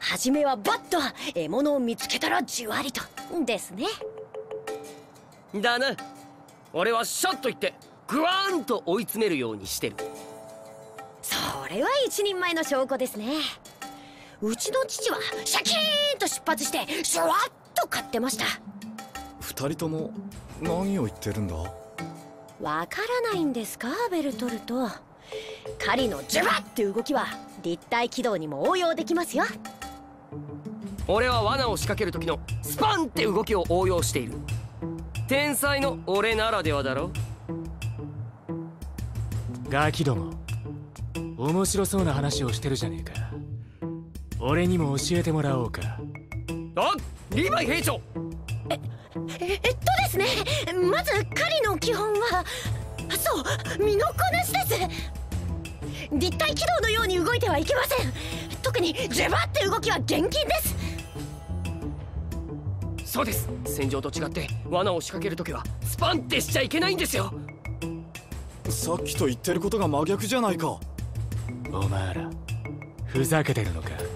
初めはバッと獲物を見つけたらじわりとですね。 だな。俺はシャッと言ってグワーンと追い詰めるようにしてる。 それは一人前の証拠ですね。うちの父はシャキーンと出発してシュワッと買ってました。 二人とも何を言ってるんだ？ わからないんですか、ベルトルト。狩りのジュバッって動きは立体軌道にも応用できますよ。 俺は罠を仕掛ける時のスパンって動きを応用している。天才の俺ならではだろ。 ガキども、面白そうな話をしてるじゃねえか。俺にも教えてもらおうか。 あ、リヴァイ兵長。 ですね、まず狩りの基本はそう身のこなしです。立体軌道のように動いてはいけません。特にジュバって動きは厳禁です。 そうです。戦場と違って罠を仕掛けるときはスパンってしちゃいけないんですよ。 さっきと言ってることが真逆じゃないか。 お前らふざけてるのか。